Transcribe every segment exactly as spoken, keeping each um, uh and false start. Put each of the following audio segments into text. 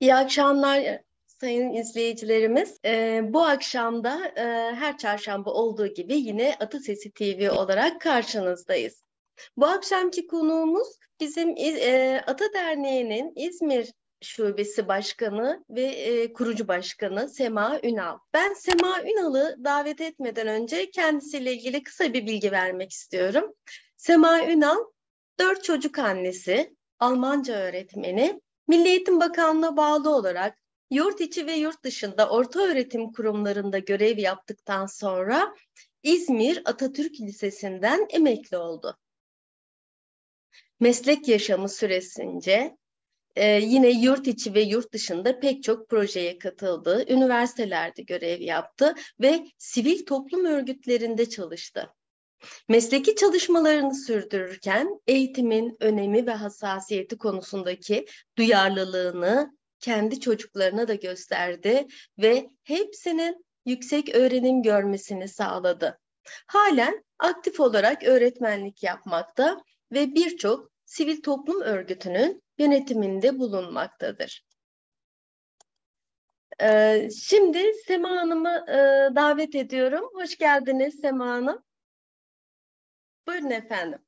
İyi akşamlar sayın izleyicilerimiz. Ee, bu akşam da e, her çarşamba olduğu gibi yine Atasesi T V olarak karşınızdayız. Bu akşamki konuğumuz bizim e, Ata Derneği'nin İzmir Şubesi Başkanı ve e, kurucu başkanı Sema Ünal. Ben Sema Ünal'ı davet etmeden önce kendisiyle ilgili kısa bir bilgi vermek istiyorum. Sema Ünal, dört çocuk annesi, Almanca öğretmeni, Milli Eğitim Bakanlığı'na bağlı olarak yurt içi ve yurt dışında ortaöğretim kurumlarında görev yaptıktan sonra İzmir Atatürk Lisesi'nden emekli oldu. Meslek yaşamı süresince e, yine yurt içi ve yurt dışında pek çok projeye katıldı, üniversitelerde görev yaptı ve sivil toplum örgütlerinde çalıştı. Mesleki çalışmalarını sürdürürken eğitimin önemi ve hassasiyeti konusundaki duyarlılığını kendi çocuklarına da gösterdi ve hepsinin yüksek öğrenim görmesini sağladı. Halen aktif olarak öğretmenlik yapmakta ve birçok sivil toplum örgütünün yönetiminde bulunmaktadır. Ee, şimdi Sema Hanım'ı e, davet ediyorum. Hoş geldiniz Sema Hanım. Buyurun efendim.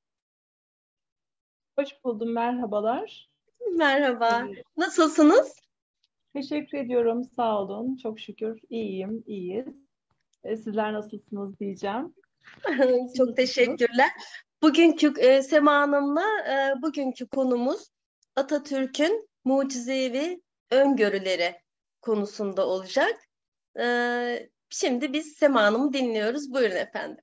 Hoş buldum, merhabalar. Merhaba. Evet. Nasılsınız? Teşekkür ediyorum, sağ olun. Çok şükür iyiyim, iyiyiz. E, Sizler nasılsınız diyeceğim. Siz Çok nasılsınız? teşekkürler. Bugünkü e, Sema Hanım'la e, bugünkü konumuz Atatürk'ün mucizevi öngörüleri konusunda olacak. E, şimdi biz Sema Hanım'ı dinliyoruz. Buyurun efendim.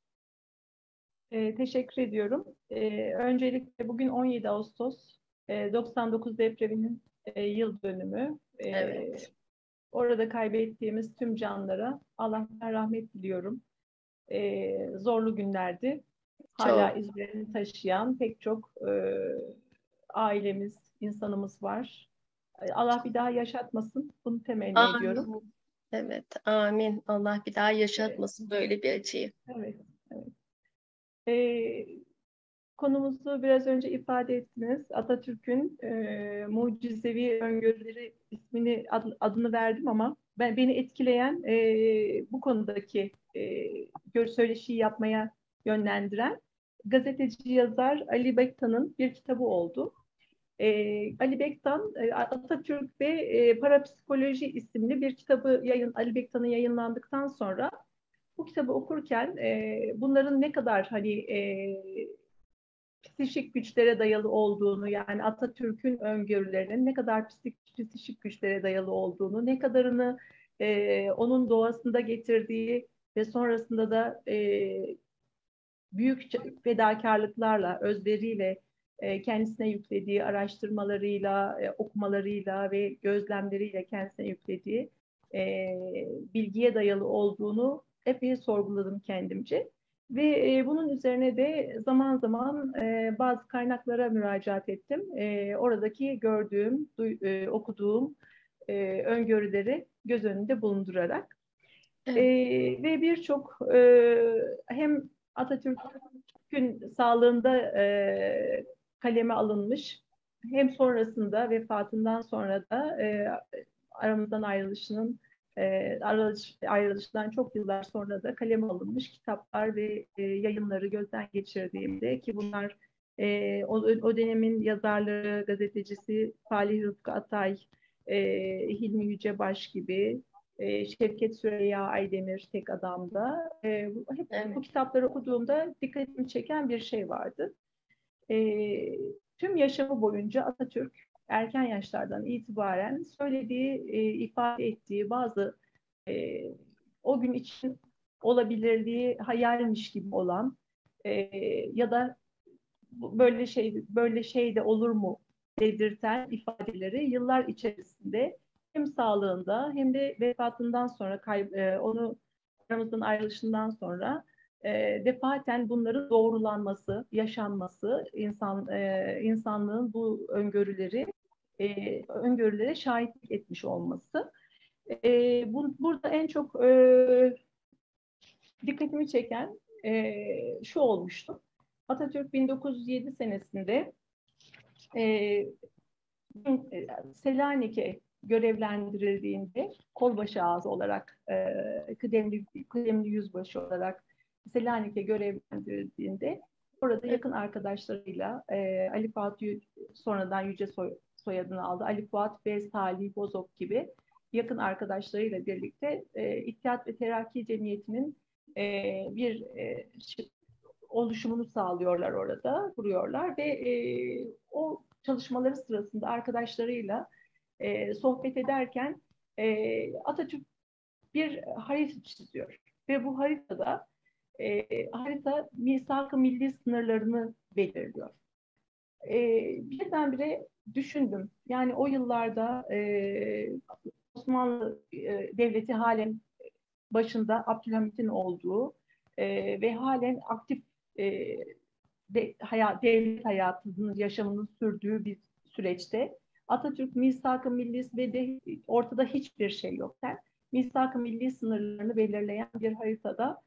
E, teşekkür ediyorum. E, öncelikle bugün on yedi Ağustos e, doksan dokuz depreminin e, yıl dönümü. E, Evet. Orada kaybettiğimiz tüm canlara Allah'tan rahmet diliyorum. E, zorlu günlerdi. Hala Çok. izlerini taşıyan pek çok e, ailemiz, insanımız var. Allah bir daha yaşatmasın. Bunu temenni ediyorum. Amin. Evet, amin. Allah bir daha Evet, yaşatmasın böyle bir acıyı. evet. evet. Ee, Konumuzu biraz önce ifade ettiniz. Atatürk'ün e, mucizevi öngörüleri ismini ad, adını verdim ama ben beni etkileyen e, bu konudaki e, gör söyleşiyi yapmaya yönlendiren gazeteci yazar Ali Bektan'ın bir kitabı oldu. E, Ali Bektan, e, Atatürk ve e, Parapsikoloji isimli bir kitabı yayın, Ali Bektan'ın yayınlandıktan sonra bu kitabı okurken e, bunların ne kadar hani e, psikik güçlere dayalı olduğunu, yani Atatürk'ün öngörülerinin ne kadar psik, psikik güçlere dayalı olduğunu, ne kadarını e, onun doğasında getirdiği ve sonrasında da e, büyük fedakarlıklarla, özveriyle e, kendisine yüklediği araştırmalarıyla, e, okumalarıyla ve gözlemleriyle kendisine yüklediği e, bilgiye dayalı olduğunu epey sorguladım kendimce. Ve e, bunun üzerine de zaman zaman e, bazı kaynaklara müracaat ettim. E, oradaki gördüğüm, duy, e, okuduğum e, öngörüleri göz önünde bulundurarak. E, Evet. Ve birçok e, hem Atatürk'ün sağlığında e, kaleme alınmış, hem sonrasında vefatından sonra da e, aramızdan ayrılışının e, ayrılış, ayrılışından çok yıllar sonra da kaleme alınmış kitaplar ve e, yayınları gözden geçirdiğimde, ki bunlar e, o, o dönemin yazarları, gazetecisi Salih Rıfkı Atay, e, Hilmi Yücebaş gibi, e, Şevket Süreyya Aydemir Tek Adam'da. E, hep Evet. bu kitapları okuduğumda dikkatimi çeken bir şey vardı. E, Tüm yaşamı boyunca Atatürk erken yaşlardan itibaren söylediği, e, ifade ettiği bazı e, o gün için olabilirliği hayalmiş gibi olan e, ya da böyle şey böyle şey de olur mu dedirten ifadeleri yıllar içerisinde hem sağlığında hem de vefatından sonra kay, e, onu aramızdan ayrılışından sonra e, defaten bunların doğrulanması, yaşanması, insan e, insanlığın bu öngörüleri e, öngörülere şahitlik etmiş olması. E, bu, burada en çok e, dikkatimi çeken e, şu olmuştu. Atatürk bin dokuz yüz yedi senesinde e, Selanik'e görevlendirildiğinde kolbaşı ağası olarak, e, kıdemli, kıdemli yüzbaşı olarak Selanik'e görevlendirildiğinde orada yakın arkadaşlarıyla e, Ali Fuat, sonradan Yüce soy, soyadını aldı, Ali Fuat ve Salih Bozok gibi yakın arkadaşlarıyla birlikte e, İttihat ve Terakki Cemiyeti'nin e, bir e, oluşumunu sağlıyorlar orada, kuruyorlar ve e, o çalışmaları sırasında arkadaşlarıyla e, sohbet ederken e, Atatürk bir harita çiziyor ve bu haritada e, harita misak-ı milli sınırlarını belirliyor. E, birdenbire düşündüm. Yani o yıllarda e, Osmanlı e, Devleti halen başında Abdülhamit'in olduğu e, ve halen aktif e, de, hayat, devlet hayatının, yaşamının sürdüğü bir süreçte Atatürk misak-ı milli ve de ortada hiçbir şey yokken misak-ı milli sınırlarını belirleyen bir haritada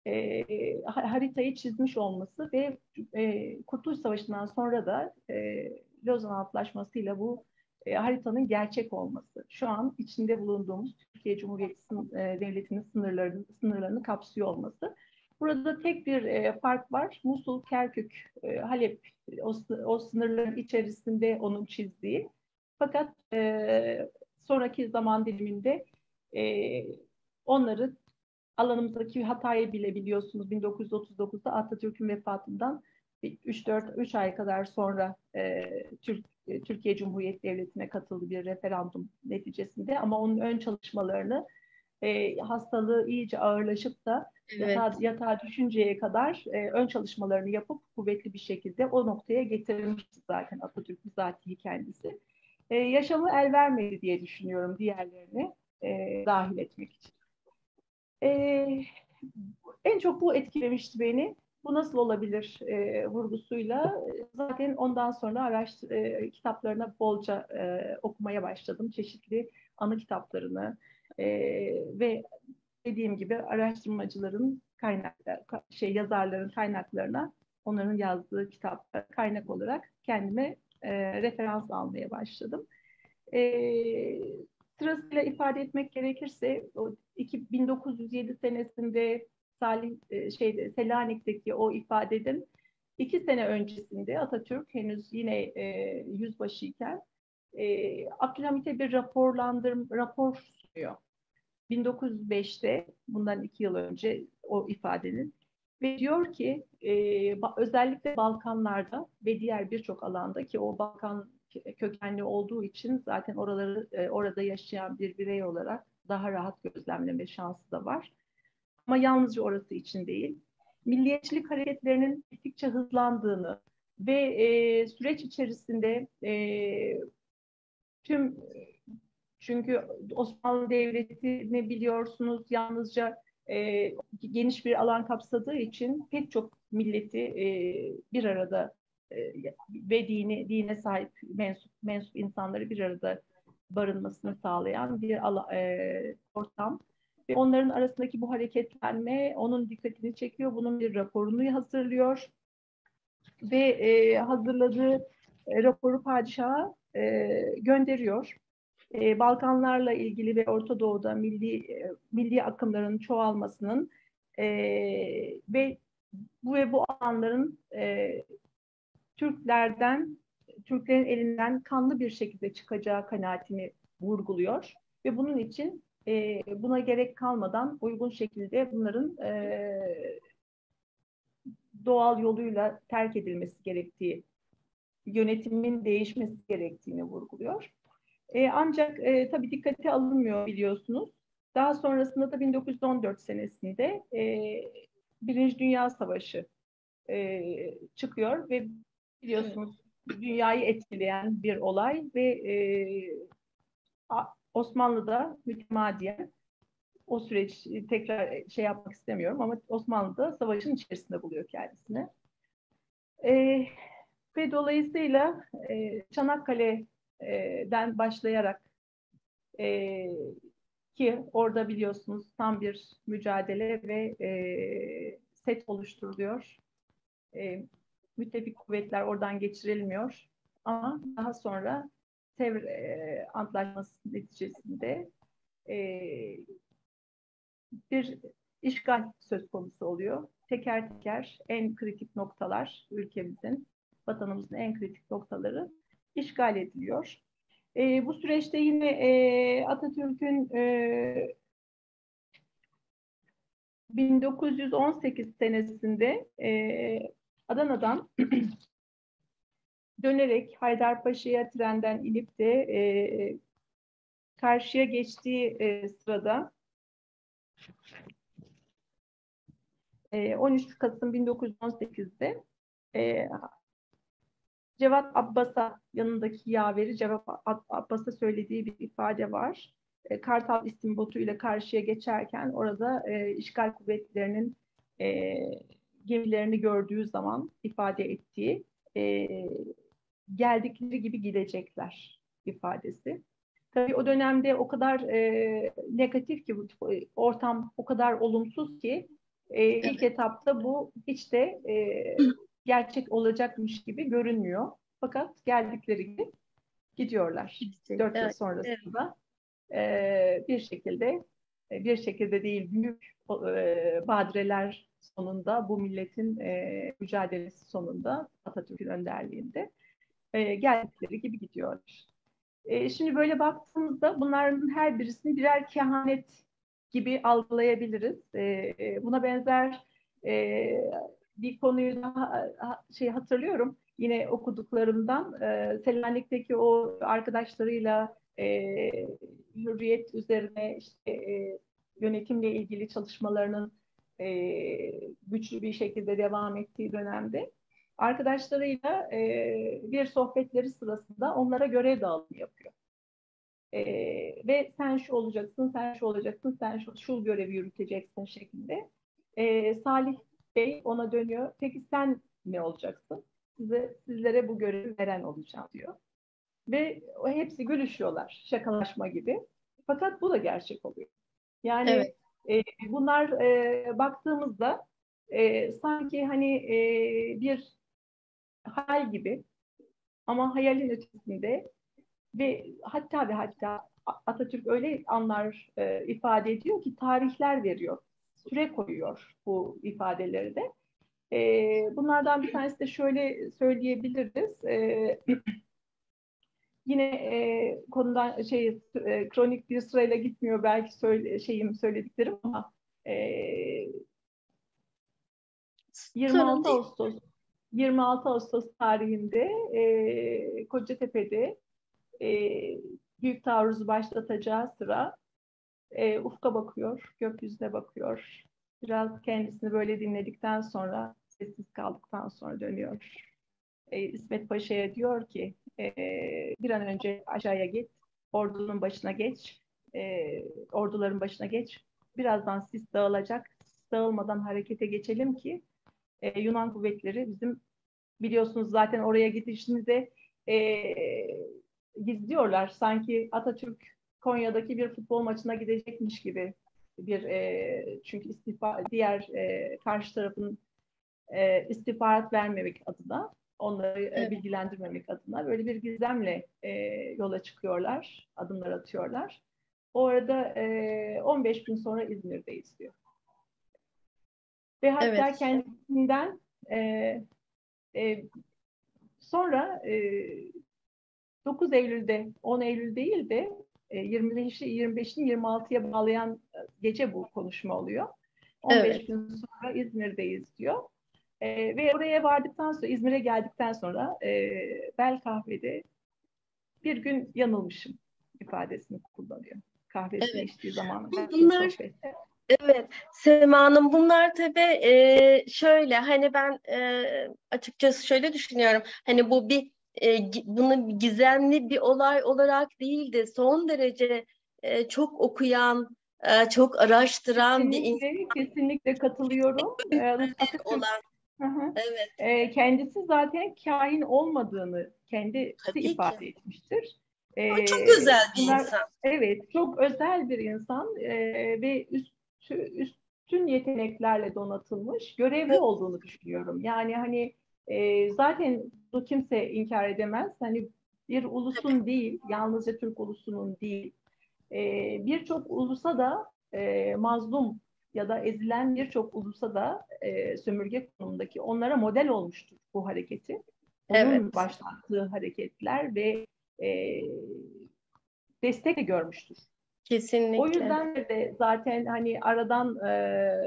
e, haritayı çizmiş olması ve e, Kurtuluş Savaşı'ndan sonra da e, Lozan Antlaşması'yla bu e, haritanın gerçek olması. Şu an içinde bulunduğumuz Türkiye Cumhuriyeti e, Devleti'nin sınırlarını, sınırlarını kapsıyor olması. Burada tek bir e, fark var. Musul, Kerkük, e, Halep o, o sınırların içerisinde onun çizdiği. Fakat e, sonraki zaman diliminde e, onları alanımızdaki hatayı bile biliyorsunuz. bin dokuz yüz otuz dokuzda Atatürk'ün vefatından üç dört üç ay kadar sonra e, Türk, e, Türkiye Cumhuriyeti Devleti'ne katıldı bir referandum neticesinde. Ama onun ön çalışmalarını e, hastalığı iyice ağırlaşıp da Evet. yatağa, yatağa düşünceye kadar e, ön çalışmalarını yapıp kuvvetli bir şekilde o noktaya getirilmişti zaten Atatürk bizatihi kendisi. E, yaşamı el vermedi diye düşünüyorum diğerlerini e, dahil etmek için. E, en çok bu etkilemişti beni. Bu nasıl olabilir e, vurgusuyla zaten ondan sonra araştır, e, kitaplarına bolca e, okumaya başladım. Çeşitli anı kitaplarını e, ve dediğim gibi araştırmacıların kaynakları, şey yazarların kaynaklarına onların yazdığı kitaplar kaynak olarak kendime e, referans almaya başladım. E, sırasıyla ifade etmek gerekirse o bin dokuz yüz yedi senesinde Salih e, şeyde Selanik'teki o ifadeden iki sene öncesinde Atatürk henüz yine e, yüzbaşıyken e, Abdülhamit'e bir raporlandır rapor sunuyor. bin dokuz yüz beşte bundan iki yıl önce o ifadenin ve diyor ki e, özellikle Balkanlarda ve diğer birçok alanda ki o Balkan kökenli olduğu için zaten oraları e, orada yaşayan bir birey olarak daha rahat gözlemleme şansı da var. Ama yalnızca orası için değil. Milliyetçilik hareketlerinin gittikçe hızlandığını ve e, süreç içerisinde e, tüm çünkü Osmanlı Devleti'ni biliyorsunuz yalnızca e, geniş bir alan kapsadığı için pek çok milleti e, bir arada e, ve dini dine sahip mensup mensup insanları bir arada barınmasını sağlayan bir ala, e, ortam. Ve onların arasındaki bu hareketlenme onun dikkatini çekiyor. Bunun bir raporunu hazırlıyor ve e, hazırladığı e, raporu padişaha e, gönderiyor. E, Balkanlarla ilgili ve Orta Doğu'da milli e, milli akımların çoğalmasının e, ve bu ve bu alanların e, Türklerden Türklerin elinden kanlı bir şekilde çıkacağı kanaatini vurguluyor ve bunun için e, buna gerek kalmadan uygun şekilde bunların e, doğal yoluyla terk edilmesi gerektiği, yönetimin değişmesi gerektiğini vurguluyor. E, ancak e, tabii dikkate alınmıyor biliyorsunuz. Daha sonrasında da bin dokuz yüz on dört senesinde e, Birinci Dünya Savaşı e, çıkıyor ve biliyorsunuz dünyayı etkileyen bir olay ve e, Osmanlı'da mütemadiyen o süreç tekrar şey yapmak istemiyorum ama Osmanlı'da savaşın içerisinde buluyor kendisini. E, ve dolayısıyla e, Çanakkale'den başlayarak e, ki orada biliyorsunuz tam bir mücadele ve e, set oluşturuluyor. E, müttefik kuvvetler oradan geçirilmiyor. Ama daha sonra Sevr e, Antlaşması neticesinde e, bir işgal söz konusu oluyor. Teker teker en kritik noktalar, ülkemizin, vatanımızın en kritik noktaları işgal ediliyor. E, bu süreçte yine e, Atatürk'ün e, bin dokuz yüz on sekiz senesinde e, Adana'dan dönerek Haydarpaşa'ya trenden inip de e, karşıya geçtiği e, sırada e, on üç Kasım bin dokuz yüz on sekizde e, Cevat Abbas'a, yanındaki yaveri Cevat Abbas'a söylediği bir ifade var. E, Kartal İstimbotu ile karşıya geçerken orada e, işgal kuvvetlerinin e, gemilerini gördüğü zaman ifade ettiği e, geldikleri gibi gidecekler ifadesi. Tabii o dönemde o kadar e, negatif ki, bu ortam o kadar olumsuz ki e, ilk Evet. etapta bu hiç de e, gerçek olacakmış gibi görünmüyor. Fakat geldikleri gibi gidiyorlar. Dört yıl Evet. Evet. sonrasında e, bir şekilde e, bir şekilde değil, büyük e, badireler sonunda, bu milletin e, mücadelesi sonunda, Atatürk'ün önderliğinde e, geldikleri gibi gidiyorlar. E, şimdi böyle baktığımızda bunların her birisini birer kehanet gibi algılayabiliriz. E, e, buna benzer e, bir konuyu daha şey hatırlıyorum. Yine okuduklarımdan e, Selanik'teki o arkadaşlarıyla e, hürriyet üzerine işte e, yönetimle ilgili çalışmalarının e, güçlü bir şekilde devam ettiği dönemde arkadaşlarıyla e, bir sohbetleri sırasında onlara görev dağılımı yapıyor. E, ve sen şu olacaksın, sen şu olacaksın, sen şu, şu görevi yürüteceksin şeklinde. E, Salih Bey ona dönüyor. Peki sen ne olacaksın? Size, sizlere bu görevi veren olacağım diyor. Ve o hepsi gülüşüyorlar, şakalaşma gibi. Fakat bu da gerçek oluyor. Yani Evet. e, bunlar e, baktığımızda e, sanki hani e, bir hayal gibi, ama hayalin ötesinde ve hatta ve hatta Atatürk öyle anlar e, ifade ediyor ki tarihler veriyor, süre koyuyor bu ifadeleri de. E, bunlardan bir tanesi de şöyle söyleyebiliriz. E, yine e, konudan şey e, kronik bir sırayla gitmiyor belki söyle, şeyim söylediklerim ama e, yirmi Sorun altı değil. Ağustos yirmi altı Ağustos tarihinde e, Kocatepe'de e, büyük taarruzu başlatacağı sıra e, ufka bakıyor, gökyüzüne bakıyor. Biraz kendisini böyle dinledikten sonra, sessiz kaldıktan sonra dönüyor. E, İsmet Paşa'ya diyor ki e, bir an önce aşağıya git, ordunun başına geç, e, orduların başına geç. Birazdan sis dağılacak, sis dağılmadan harekete geçelim ki e, Yunan kuvvetleri bizim, biliyorsunuz zaten oraya gidişimizde e, gizliyorlar. Sanki Atatürk Konya'daki bir futbol maçına gidecekmiş gibi bir e, çünkü istifa, diğer e, karşı tarafın e, istihbarat vermemek adına, onları e, Evet. bilgilendirmemek adına böyle bir gizemle e, yola çıkıyorlar, adımlar atıyorlar. O arada e, on beş gün sonra İzmir'deyiz diyor. Ve Evet. hatta kendisinden e, e, sonra e, dokuz Eylül'de, on Eylül değil de yirmi beşi yirmi beşini yirmi altıya bağlayan gece bu konuşma oluyor. on beş Evet. gün sonra İzmir'deyiz diyor. E, ve oraya vardıktan sonra, İzmir'e geldikten sonra e, Bel Kahve'de bir gün yanılmışım ifadesini kullanıyor. Kahvesini Evet. içtiği zaman yaptığı Bunlar sohbette. Evet, Sema Hanım, bunlar tabii e, şöyle, hani ben e, açıkçası şöyle düşünüyorum, hani bu bir e, gi- bunu gizemli bir olay olarak değil de son derece e, çok okuyan, e, çok araştıran bir insan Kesinlikle, kesinlikle katılıyorum. E, Atatürk olan. Hı hı. Evet, E, kendisi zaten kahin olmadığını kendisi tabii ki. ifade etmiştir. E, O çok özel bir bunlar insan. evet çok özel bir insan e, ve üstü, üstün yeteneklerle donatılmış, görevli Evet, olduğunu düşünüyorum. Yani hani e, zaten bu kimse inkar edemez. Hani Bir ulusun değil, yalnızca Türk ulusunun değil, e, birçok ulusa da e, mazlum ya da ezilen birçok ulusa da e, sömürge konumundaki onlara model olmuştur bu hareketi. Onun Evet, başlattığı hareketler ve e, destek de görmüştür. O kesinlikle. yüzden de zaten hani aradan e,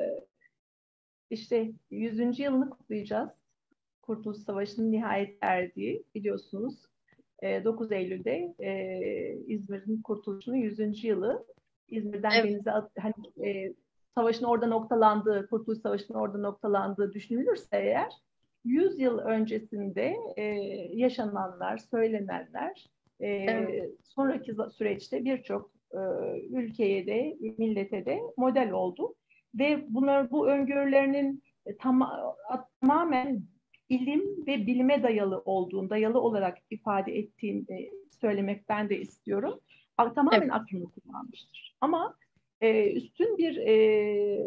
işte yüzüncü yılını kutlayacağız. Kurtuluş Savaşı'nın nihayet erdiği biliyorsunuz. E, dokuz Eylül'de e, İzmir'in kurtuluşunun yüzüncü yılı. İzmir'den Evet, denize hani e, savaşın orada noktalandığı, Kurtuluş Savaşı'nın orada noktalandığı düşünülürse eğer yüz yıl öncesinde e, yaşananlar, söylenenler evet, e, sonraki süreçte birçok e, ülkeye de, millete de model oldu. Ve bunlar bu öngörülerinin e, tam, tamamen ilim ve bilime dayalı olduğunu, dayalı olarak ifade ettiğini söylemek ben de istiyorum. Tamamen evet, aklını kullanmıştır. Ama e, üstün bir e,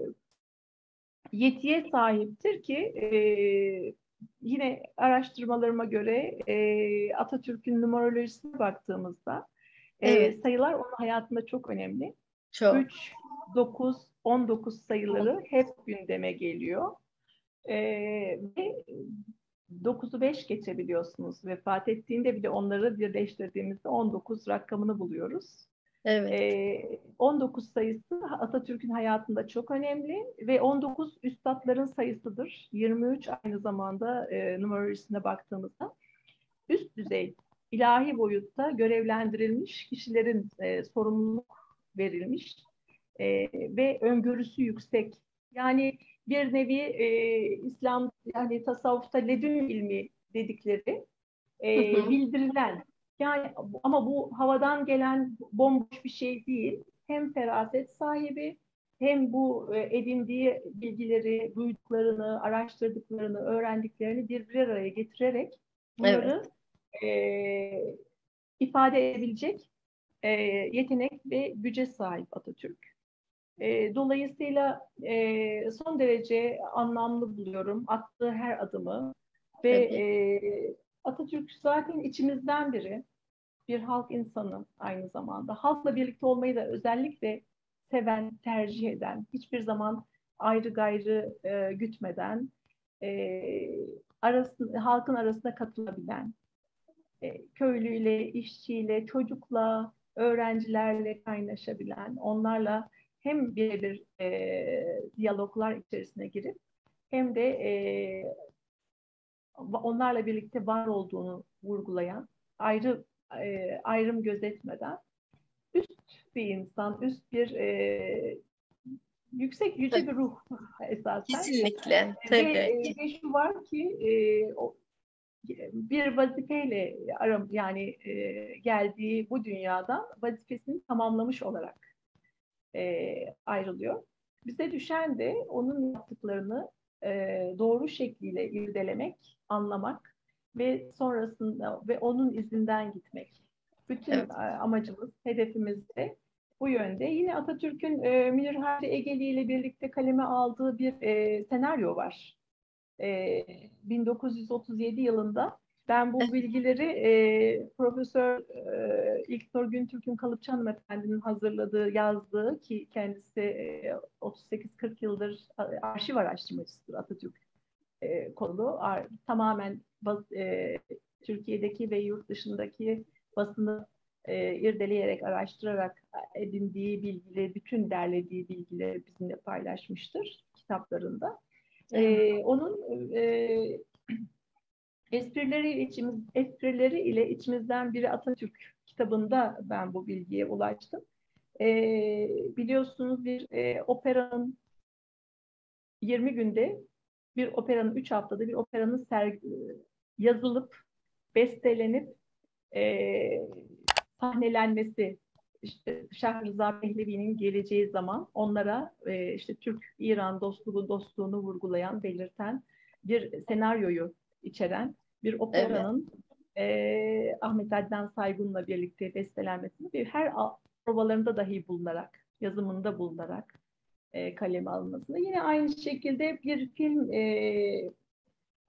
yetiye sahiptir ki e, yine araştırmalarıma göre e, Atatürk'ün numerolojisine baktığımızda e, evet. sayılar onun hayatında çok önemli. Çok. üç, dokuz, on dokuz sayıları hep gündeme geliyor. E, ve dokuzu beş geçebiliyorsunuz. Vefat ettiğinde bile onları birleştirdiğimizde on dokuz rakamını buluyoruz. Evet, Ee, on dokuz sayısı Atatürk'ün hayatında çok önemli ve on dokuz üstadların sayısıdır. yirmi üç aynı zamanda e, numarolojisine baktığımızda üst düzey ilahi boyutta görevlendirilmiş kişilerin e, sorumluluk verilmiş e, ve öngörüsü yüksek. Yani bir nevi e, İslam yani tasavvufta ledün ilmi dedikleri hı e, hı, bildirilen yani ama bu havadan gelen bomboş bir şey değil. Hem feraset sahibi hem bu e, edindiği bilgileri, duyduklarını, araştırdıklarını, öğrendiklerini bir bir araya getirerek evet, bunları e, ifade edebilecek e, yetenek ve güce sahip Atatürk. E, dolayısıyla e, son derece anlamlı buluyorum attığı her adımı ve tabii. e, Atatürk zaten içimizden biri, bir halk insanı aynı zamanda. Halkla birlikte olmayı da özellikle seven, tercih eden, hiçbir zaman ayrı gayrı e, gütmeden, e, arasında, halkın arasında katılabilen, e, köylüyle, işçiyle, çocukla, öğrencilerle kaynaşabilen, onlarla hem birebir e, diyaloglar içerisine girip hem de e, onlarla birlikte var olduğunu vurgulayan, ayrı e, ayrım gözetmeden üst bir insan, üst bir e, yüksek yüce bir Tabii. ruh esasen. Kesinlikle. Ve, Tabii. e, ve şu var ki e, o, bir vazifeyle aram yani e, geldiği bu dünyadan vazifesini tamamlamış olarak e, ayrılıyor. Bize düşen de onun yaptıklarını e, doğru şekliyle irdelemek, anlamak ve sonrasında ve onun izinden gitmek. Bütün Evet. e, amacımız, hedefimiz de bu yönde. Yine Atatürk'ün e, Münir Harri Egeli ile birlikte kaleme aldığı bir e, senaryo var. E, bin dokuz yüz otuz yedi yılında ben bu bilgileri e, Profesör e, İlknur Güntürk'ün Kalıpçı Hanımefendi'nin hazırladığı, yazdığı ki kendisi e, otuz sekiz kırk yıldır arşiv araştırmacısıdır Atatürk e, kolu. Ar, tamamen bas, e, Türkiye'deki ve yurt dışındaki basını e, irdeleyerek, araştırarak edindiği bilgileri, bütün derlediği bilgileri bizimle paylaşmıştır kitaplarında. Evet. E, onun e, esprileri, içimiz, esprileri ile içimizden biri Atatürk kitabında ben bu bilgiye ulaştım. E, biliyorsunuz bir e, operanın yirmi günde, bir operanın üç haftada bir operanın sergi, yazılıp, bestelenip e, sahnelenmesi, işte Şah Rıza Pehlevi'nin geleceği zaman onlara e, işte Türk-İran dostluğu dostluğunu vurgulayan, belirten bir senaryoyu içeren bir Evet. operanın e, Ahmet Adnan Saygun'la birlikte bestelenmesini ve her provalarında dahi bulunarak, yazımında bulunarak e, kaleme alınmasını. Yine aynı şekilde bir film e,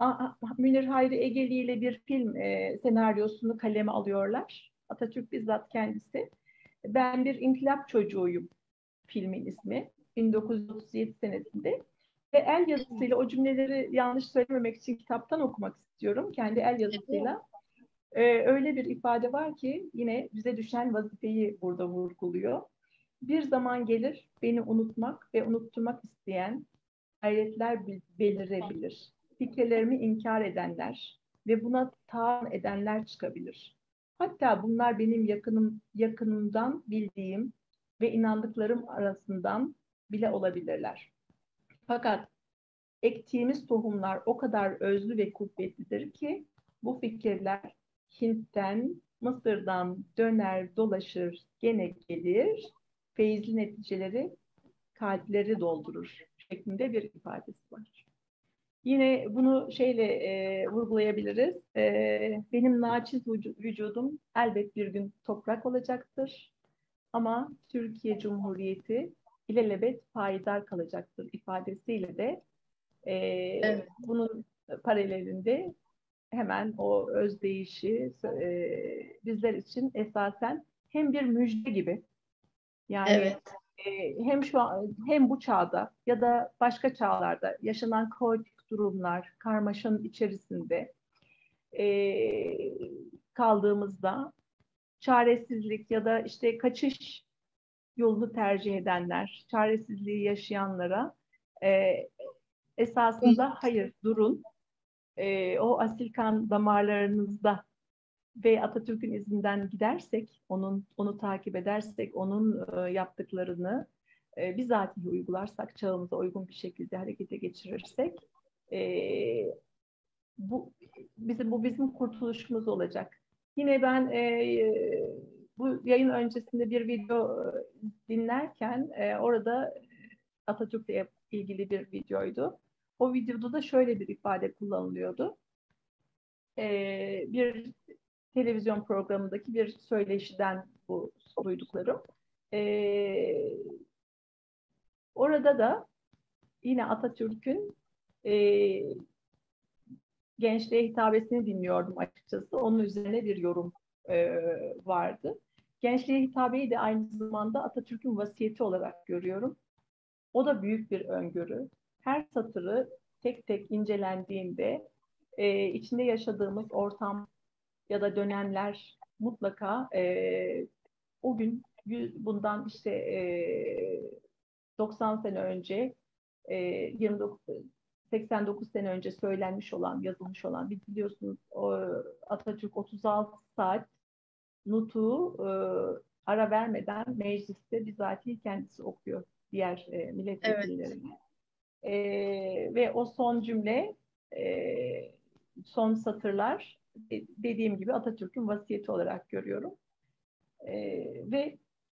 Münir Hayri Egeli ile bir film e, senaryosunu kaleme alıyorlar. Atatürk bizzat kendisi. Ben bir inkılap çocuğuyum filmin ismi. bin dokuz yüz otuz yedi senesinde. Ve el yazısıyla o cümleleri yanlış söylememek için kitaptan okumak istiyorum. Kendi el yazısıyla. Ee, öyle bir ifade var ki yine bize düşen vazifeyi burada vurguluyor. Bir zaman gelir beni unutmak ve unutturmak isteyen hayretler belirebilir. Fikirlerimi inkar edenler ve buna tahammül edenler çıkabilir. Hatta bunlar benim yakınım, yakınımdan bildiğim ve inandıklarım arasından bile olabilirler. Fakat ektiğimiz tohumlar o kadar özlü ve kuvvetlidir ki bu fikirler Hint'ten, Mısır'dan döner dolaşır gene gelir, feyizli neticeleri kalpleri doldurur şeklinde bir ifadesi var. Yine bunu şeyle e, vurgulayabiliriz. E, benim naçiz vücudum elbet bir gün toprak olacaktır. Ama Türkiye Cumhuriyeti ilelebet payidar kalacaktır ifadesiyle de e, evet. Bunun paralelinde hemen o özdeyişi e, bizler için esasen hem bir müjde gibi, yani evet. e, hem şu an, hem bu çağda ya da başka çağlarda yaşanan kaotik durumlar, karmaşanın içerisinde e, kaldığımızda çaresizlik ya da işte kaçış yolunu tercih edenler, çaresizliği yaşayanlara e, esasında hayır durun, e, o asil kan damarlarınızda ve Atatürk'ün izinden gidersek, onun onu takip edersek, onun e, yaptıklarını e, bizatihi uygularsak, çağımıza uygun bir şekilde harekete geçirirsek, e, bu bizim bu bizim kurtuluşumuz olacak. Yine ben e, bu yayın öncesinde bir video dinlerken e, orada Atatürk'le ilgili bir videoydu. O videoda da şöyle bir ifade kullanılıyordu. E, bir televizyon programındaki bir söyleşiden bu duyduklarım. E, orada da yine Atatürk'ün e, gençliğe hitabesini dinliyordum açıkçası. Onun üzerine bir yorum e, vardı. Gençliğe hitabeyi de aynı zamanda Atatürk'ün vasiyeti olarak görüyorum. O da büyük bir öngörü. Her satırı tek tek incelendiğinde e, içinde yaşadığımız ortam ya da dönemler mutlaka e, o gün bundan işte e, doksan sene önce e, yirmi dokuz seksen dokuz sene önce söylenmiş olan, yazılmış olan, biliyorsunuz o, Atatürk otuz altı saat nutuğu e, ara vermeden mecliste bizatihi kendisi okuyor diğer e, milletvekillerine. Evet. E, ve o son cümle, e, son satırlar dediğim gibi Atatürk'ün vasiyeti olarak görüyorum. E, ve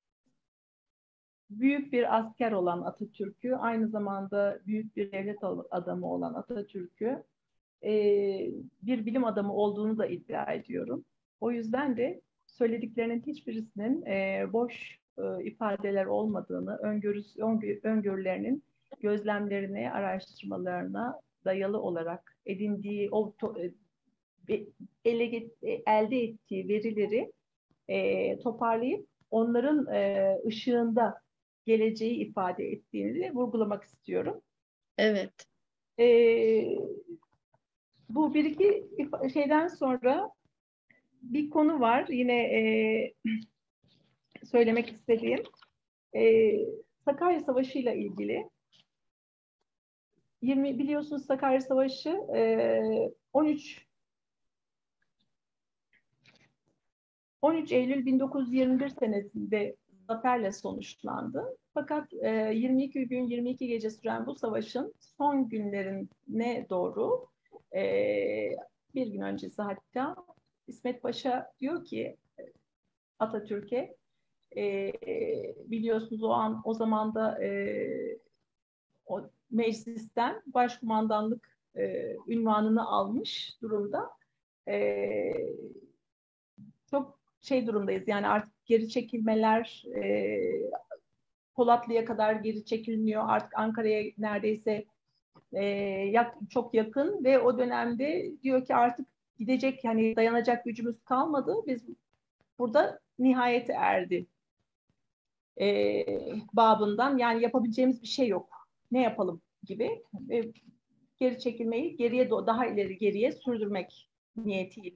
büyük bir asker olan Atatürk'ü, aynı zamanda büyük bir devlet adamı olan Atatürk'ü, e, bir bilim adamı olduğunu da iddia ediyorum. O yüzden de söylediklerinin hiçbirisinin e, boş e, ifadeler olmadığını, öngörüsü, öngörülerinin gözlemlerine, araştırmalarına dayalı olarak edindiği, o to, e, ele, elde ettiği verileri e, toparlayıp onların e, ışığında geleceği ifade ettiğini de vurgulamak istiyorum. Evet. E, bu bir iki şeyden sonra bir konu var yine e, söylemek istediğim. E, Sakarya Savaşı ile ilgili. yirmi biliyorsunuz Sakarya Savaşı e, on üç on üç Eylül bin dokuz yüz yirmi bir senesinde zaferle sonuçlandı. Fakat e, yirmi iki gün yirmi iki gece süren bu savaşın son günlerine doğru e, bir gün öncesi hatta İsmet Paşa diyor ki Atatürk'e, e, biliyorsunuz o an o zaman da e, o meclisten başkumandanlık e, ünvanını almış durumda. E, çok şey durumdayız yani artık geri çekilmeler e, Polatlı'ya kadar geri çekilmiyor. Artık Ankara'ya neredeyse e, yak, çok yakın ve o dönemde diyor ki artık gidecek, hani dayanacak gücümüz kalmadı. Biz burada nihayete erdi e, babından, yani yapabileceğimiz bir şey yok. Ne yapalım gibi. E, geri çekilmeyi geriye daha ileri geriye sürdürmek niyetiyle.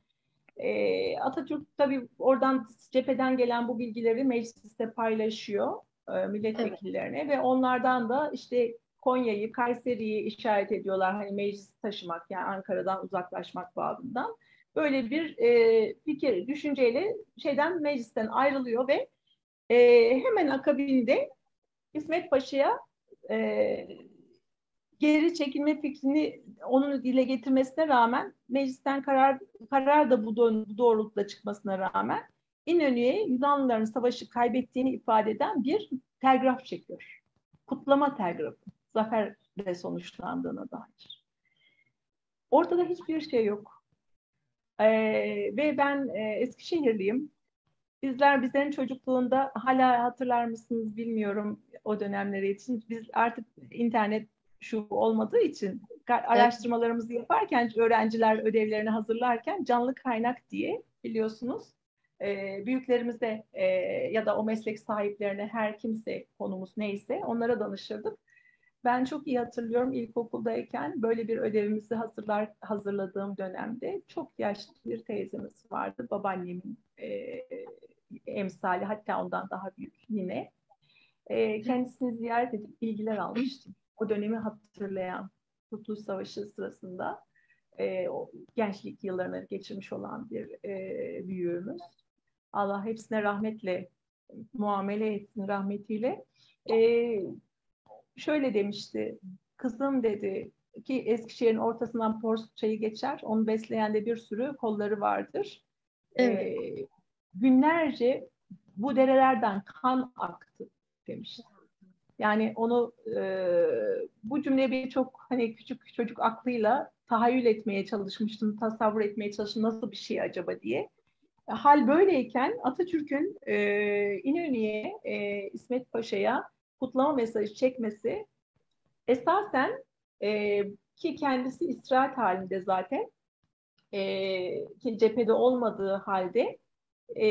E, Atatürk tabii oradan, cepheden gelen bu bilgileri mecliste paylaşıyor e, Evet. milletvekillerine ve onlardan da işte Konya'yı, Kayseri'yi işaret ediyorlar. Hani meclis taşımak, yani Ankara'dan uzaklaşmak babından. Böyle bir e, fikir, düşünceyle şeyden, meclisten ayrılıyor ve e, hemen akabinde İsmet Paşa'ya e, geri çekilme fikrini onun dile getirmesine rağmen, meclisten karar karar da bu doğrultuda çıkmasına rağmen İnönü'ye Yunanlıların savaşı kaybettiğini ifade eden bir telgraf çekiyor. Kutlama telgrafı. Zaferle sonuçlandığına dair. Ortada hiçbir şey yok. Ee, ve ben e, Eskişehirliyim. Bizler, bizlerin çocukluğunda, hala hatırlar mısınız bilmiyorum o dönemleri için. Biz artık internet şu olmadığı için Evet. araştırmalarımızı yaparken, öğrenciler ödevlerini hazırlarken canlı kaynak diye, biliyorsunuz, e, büyüklerimize e, ya da o meslek sahiplerine, her kimse, konumuz neyse onlara danışırdık. Ben çok iyi hatırlıyorum, ilkokuldayken böyle bir ödevimizi hazırlar, hazırladığım dönemde çok yaşlı bir teyzemiz vardı. Babaannemin e, emsali, hatta ondan daha büyük yine. E, kendisini ziyaret edip bilgiler almıştım. O dönemi hatırlayan, Kurtuluş Savaşı sırasında e, o gençlik yıllarını geçirmiş olan bir e, büyüğümüz. Allah hepsine rahmetle muamele etsin, rahmetiyle. E, şöyle demişti, kızım dedi ki, Eskişehir'in ortasından Pors çayı geçer, onu besleyen de bir sürü kolları vardır. Evet. E, günlerce bu derelerden kan aktı demişti. Yani onu e, bu cümleyi bir çok, hani küçük çocuk aklıyla tahayyül etmeye çalışmıştım, tasavvur etmeye çalıştım, nasıl bir şey acaba diye. Hal böyleyken Atatürk'ün e, İnönü'ye, e, İsmet Paşa'ya kutlama mesajı çekmesi, esasen e, ki kendisi istirahat halinde zaten, e, ki cephede olmadığı halde, e,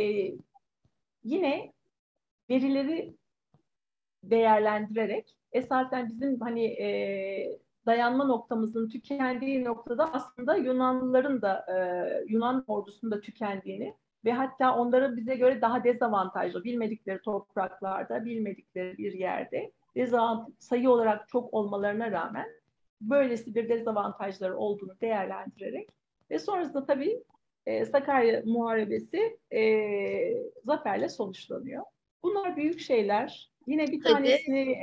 yine verileri değerlendirerek, esasen bizim hani e, dayanma noktamızın tükendiği noktada aslında Yunanlıların da e, Yunan ordusunun da tükendiğini ve hatta onları bize göre daha dezavantajlı, bilmedikleri topraklarda, bilmedikleri bir yerde, dezavantaj, sayı olarak çok olmalarına rağmen böylesi bir dezavantajları olduğunu değerlendirerek ve sonrasında tabii e, Sakarya Muharebesi e, zaferle sonuçlanıyor. Bunlar büyük şeyler. Yine bir Tabii. tanesini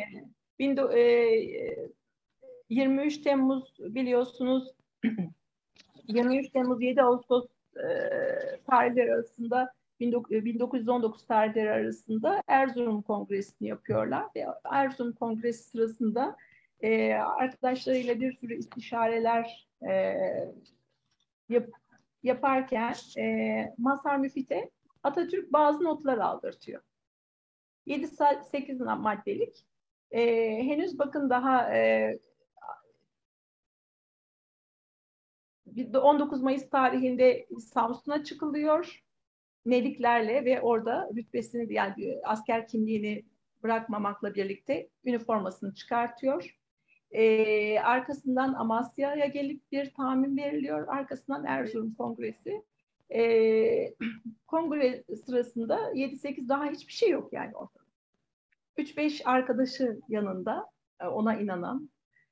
yirmi üç Temmuz, biliyorsunuz, yirmi üç Temmuz yedi Ağustos tarihleri arasında, bin dokuz yüz on dokuz tarihleri arasında Erzurum Kongresi'ni yapıyorlar ve Erzurum Kongresi sırasında arkadaşlarıyla bir sürü istişareler yap, yaparken Mazhar Müfit'e Atatürk bazı notlar aldırtıyor. yedi sekiz maddelik. E, henüz bakın daha e, on dokuz Mayıs tarihinde Samsun'a çıkılıyor neliklerle ve orada rütbesini, yani asker kimliğini bırakmamakla birlikte üniformasını çıkartıyor. E, arkasından Amasya'ya gelip bir tamin veriliyor. Arkasından Erzurum Kongresi. E, kongre sırasında yedi sekiz daha hiçbir şey yok yani ortada. üç beş arkadaşı yanında, ona inanan,